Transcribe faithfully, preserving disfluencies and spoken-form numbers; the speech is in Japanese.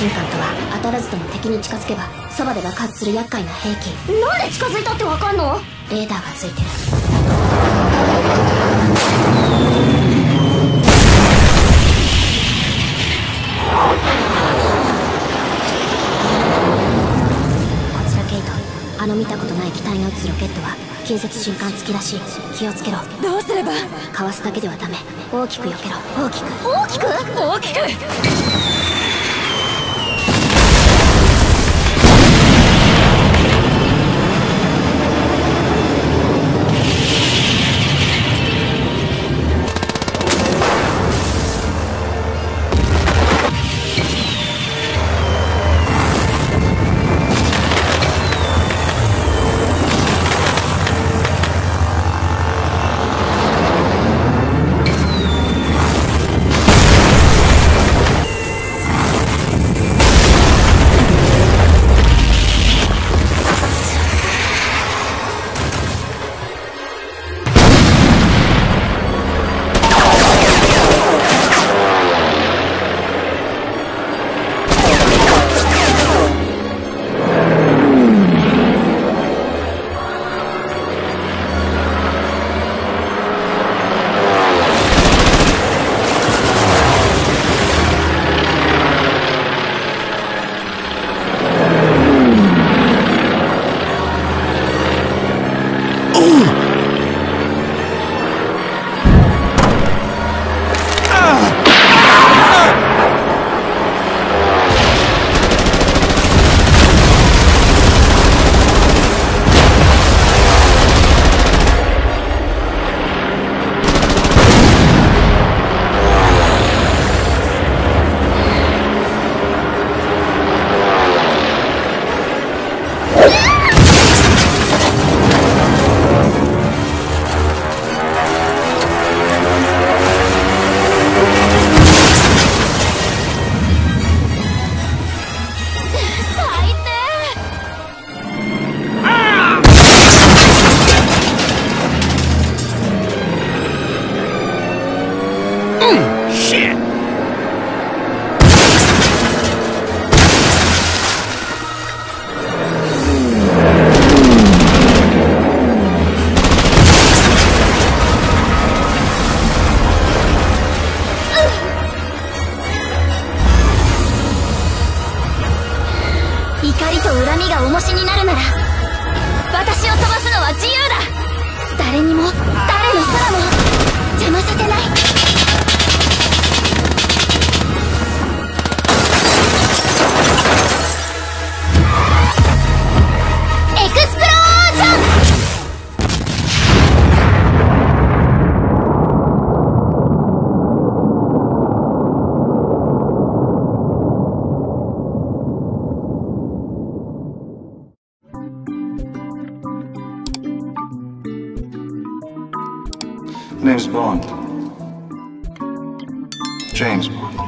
神官とは当たらずとも敵に近づけばそばで爆発する厄介な兵器。 なんで近づいたってわかんの？ レーダーがついてる。こちらケイト、あの見たことない機体が撃つロケットは近接神官付きらしい。気をつけろ。 どうすれば？ かわすだけではダメ。大きく避けろ。大きく大きく大きく。怒りと恨みが重しになるなら私を飛ばすのは自由だ。誰にも誰の空も邪魔させない。エクスプロージョン。 Name's Bond. James Bond.